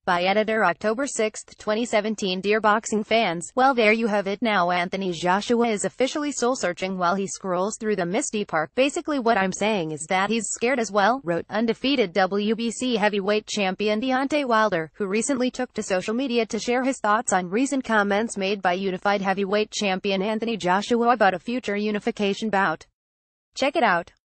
By editor October 6, 2017. Dear boxing fans, well there you have it now. Anthony Joshua is officially soul-searching while he scrolls through the Misty Park. Basically what I'm saying is that he's scared as well, wrote undefeated WBC heavyweight champion Deontay Wilder, who recently took to social media to share his thoughts on recent comments made by unified heavyweight champion Anthony Joshua about a future unification bout. Check it out.